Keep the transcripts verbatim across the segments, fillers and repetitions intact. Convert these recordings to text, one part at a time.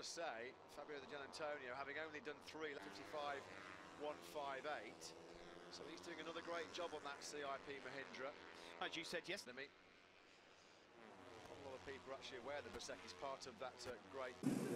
to say, Fabio Di Gianantonio, having only done three, fifty-five one fifty-eight, so he's doing another great job on that C I P Mahindra. As you said yesterday, not a lot of people are actually aware that Bezzecchi is part of that uh, great.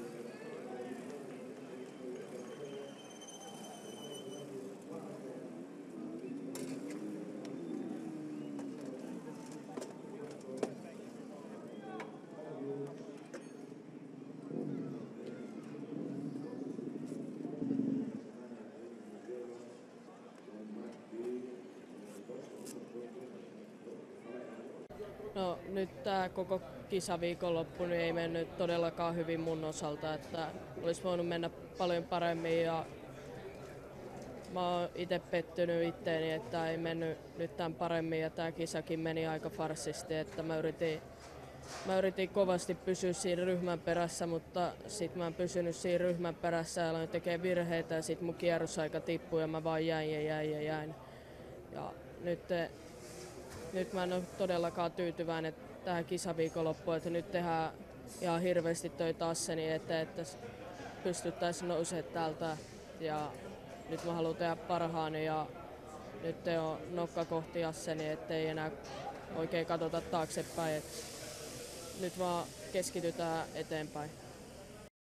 No nyt tämä koko kisaviikonloppu niin ei mennyt todellakaan hyvin mun osalta, että olisi voinut mennä paljon paremmin ja mä oon itse pettynyt itteeni, että ei mennyt nyt tämän paremmin ja tämä kisakin meni aika farssisti, että mä yritin, mä yritin kovasti pysyä siinä ryhmän perässä, mutta sit mä en pysynyt siinä ryhmän perässä ja aloin tekemään virheitä ja sit mun kierrosaika tippui ja mä vaan jäin ja jäin ja jäin. Ja nyt Nyt mä en ole todellakaan tyytyväinen tähän kisaviikonloppuun, että nyt tehdään ihan hirveästi töitä Asseni eteen, että pystyttäisiin nousemaan täältä. Ja nyt mä haluan tehdä parhaani ja nyt on nokka kohti Asseni, ettei enää oikein katsota taaksepäin. Et nyt vaan keskitytään eteenpäin.